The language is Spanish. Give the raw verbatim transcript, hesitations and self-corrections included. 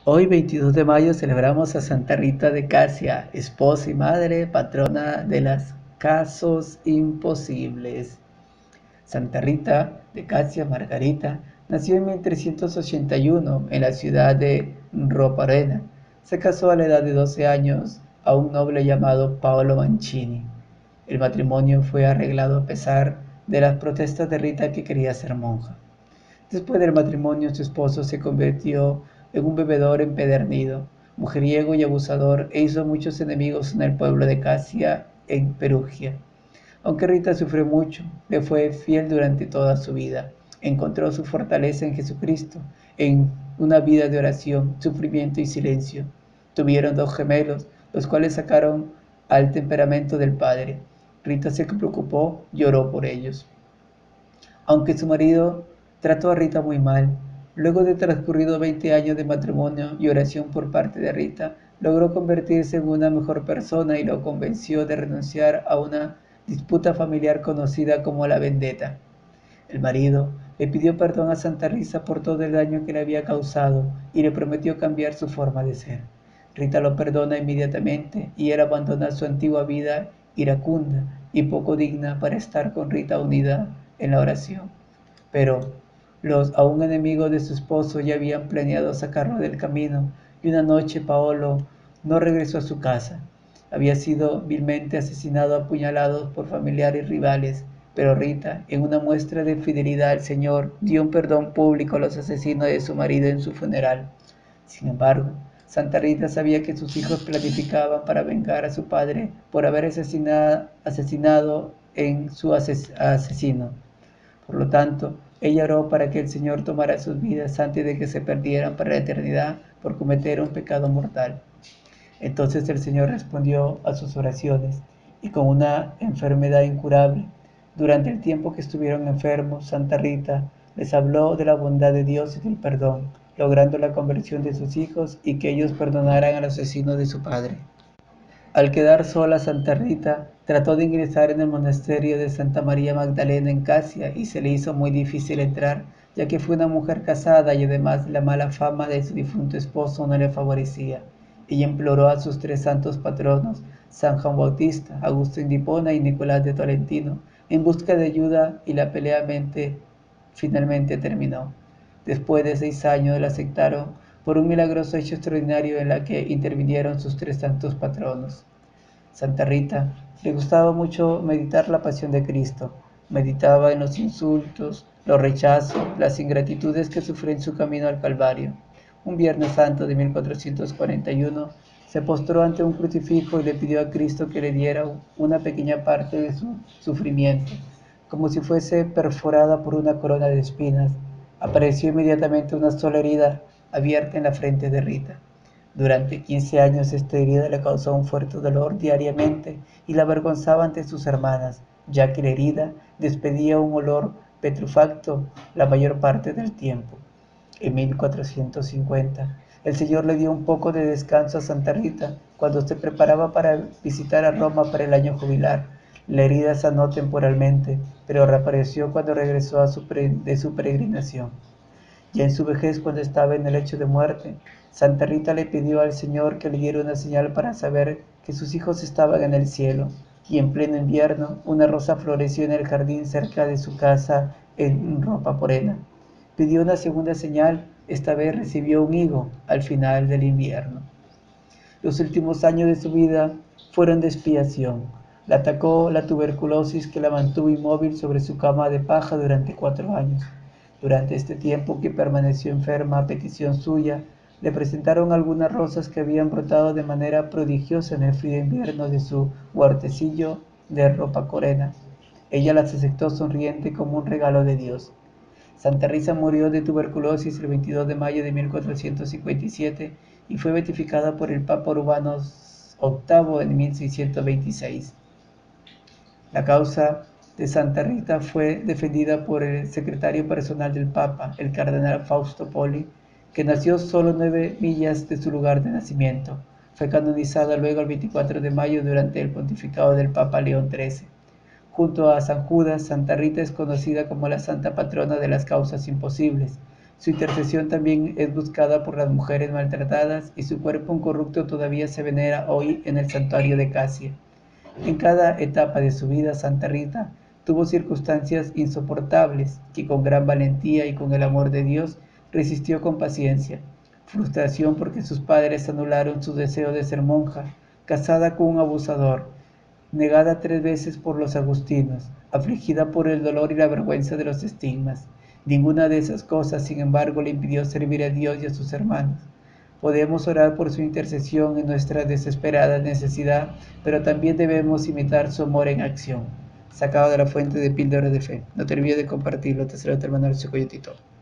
Hoy, veintidós de mayo, celebramos a Santa Rita de Casia, esposa y madre, patrona de los casos imposibles. Santa Rita de Casia Margarita nació en mil trescientos ochenta y uno en la ciudad de Roparena. Se casó a la edad de doce años a un noble llamado Paolo Mancini. El matrimonio fue arreglado a pesar de las protestas de Rita, que quería ser monja. Después del matrimonio, su esposo se convirtió en un bebedor empedernido, mujeriego y abusador, e hizo muchos enemigos en el pueblo de Casia, en Perugia. Aunque Rita sufrió mucho, le fue fiel durante toda su vida. Encontró su fortaleza en Jesucristo, en una vida de oración, sufrimiento y silencio. Tuvieron dos gemelos, los cuales sacaron al temperamento del padre. Rita se preocupó y oró por ellos. Aunque su marido trató a Rita muy mal, luego de transcurridos veinte años de matrimonio y oración por parte de Rita, logró convertirse en una mejor persona y lo convenció de renunciar a una disputa familiar conocida como la vendetta. El marido le pidió perdón a Santa Rita por todo el daño que le había causado y le prometió cambiar su forma de ser. Rita lo perdona inmediatamente y él abandona su antigua vida iracunda y poco digna para estar con Rita unida en la oración. Pero los aún enemigos de su esposo ya habían planeado sacarlo del camino, y una noche Paolo no regresó a su casa. Había sido vilmente asesinado a puñaladas por familiares rivales, pero Rita, en una muestra de fidelidad al Señor, dio un perdón público a los asesinos de su marido en su funeral. Sin embargo, Santa Rita sabía que sus hijos planificaban para vengar a su padre por haber asesinado, asesinado en su ases, asesino. Por lo tanto, ella oró para que el Señor tomara sus vidas antes de que se perdieran para la eternidad por cometer un pecado mortal. Entonces el Señor respondió a sus oraciones, y con una enfermedad incurable, durante el tiempo que estuvieron enfermos, Santa Rita les habló de la bondad de Dios y del perdón, logrando la conversión de sus hijos y que ellos perdonaran al asesino de su padre. Al quedar sola, Santa Rita trató de ingresar en el monasterio de Santa María Magdalena en Casia, y se le hizo muy difícil entrar, ya que fue una mujer casada y además la mala fama de su difunto esposo no le favorecía. Ella imploró a sus tres santos patronos, San Juan Bautista, Agustín de Hipona y Nicolás de Tolentino, en busca de ayuda, y la pelea mente, finalmente terminó. Después de seis años la aceptaron por un milagroso hecho extraordinario en la que intervinieron sus tres santos patronos. Santa Rita le gustaba mucho meditar la pasión de Cristo. Meditaba en los insultos, los rechazos, las ingratitudes que sufrió en su camino al Calvario. Un Viernes Santo de mil cuatrocientos cuarenta y uno se postró ante un crucifijo y le pidió a Cristo que le diera una pequeña parte de su sufrimiento, como si fuese perforada por una corona de espinas. Apareció inmediatamente una sola herida abierta en la frente de Rita. Durante quince años esta herida le causó un fuerte dolor diariamente y la avergonzaba ante sus hermanas, ya que la herida despedía un olor petrefacto la mayor parte del tiempo. En mil cuatrocientos cincuenta, el Señor le dio un poco de descanso a Santa Rita cuando se preparaba para visitar a Roma para el año jubilar. La herida sanó temporalmente, pero reapareció cuando regresó a su pre- de su peregrinación. Ya en su vejez, cuando estaba en el lecho de muerte, Santa Rita le pidió al Señor que le diera una señal para saber que sus hijos estaban en el cielo, y en pleno invierno una rosa floreció en el jardín cerca de su casa en Ropaporena. Pidió una segunda señal, esta vez recibió un higo al final del invierno. Los últimos años de su vida fueron de expiación. La atacó la tuberculosis, que la mantuvo inmóvil sobre su cama de paja durante cuatro años. Durante este tiempo que permaneció enferma a petición suya, le presentaron algunas rosas que habían brotado de manera prodigiosa en el frío invierno de su huertecillo de Ropacorena. Ella las aceptó sonriente como un regalo de Dios. Santa Rita murió de tuberculosis el veintidós de mayo de mil cuatrocientos cincuenta y siete y fue beatificada por el Papa Urbano octavo en mil seiscientos veintiséis. La causa de Santa Rita fue defendida por el secretario personal del Papa, el cardenal Fausto Poli, que nació solo nueve millas de su lugar de nacimiento. Fue canonizada luego el veinticuatro de mayo durante el pontificado del Papa León trece. Junto a San Judas, Santa Rita es conocida como la santa patrona de las causas imposibles. Su intercesión también es buscada por las mujeres maltratadas y su cuerpo incorrupto todavía se venera hoy en el santuario de Casia. En cada etapa de su vida, Santa Rita tuvo circunstancias insoportables que con gran valentía y con el amor de Dios resistió con paciencia. Frustración porque sus padres anularon su deseo de ser monja, casada con un abusador, negada tres veces por los agustinos, afligida por el dolor y la vergüenza de los estigmas. Ninguna de esas cosas, sin embargo, le impidió servir a Dios y a sus hermanos. Podemos orar por su intercesión en nuestra desesperada necesidad, pero también debemos imitar su amor en acción. Sacado de la fuente de Píldoras de Fe. No te olvides de compartirlo. Te saluda tu hermano Lucio Coyotito.